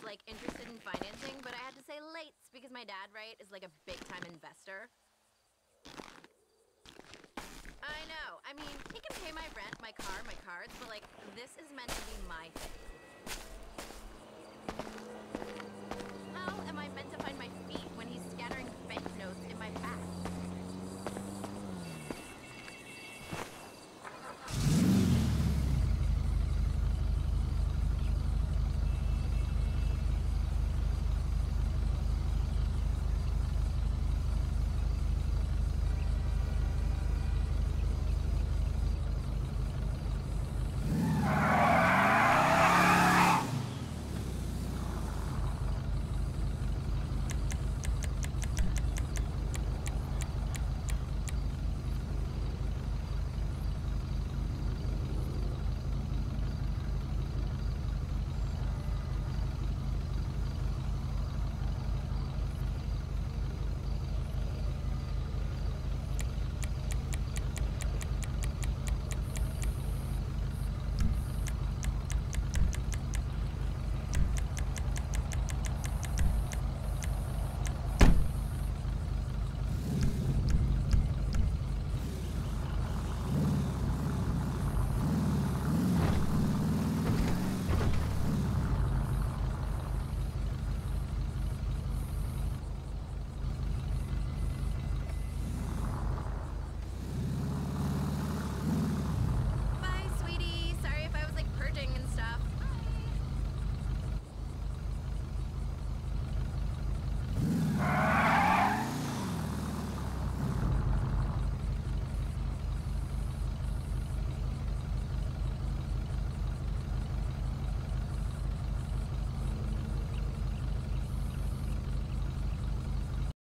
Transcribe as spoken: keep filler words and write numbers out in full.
like, interested in financing, but I had to say lates because my dad, right, is like a big-time investor. I know. I mean, he can pay my rent, my car, my cards, but, like, this is meant to be my thing.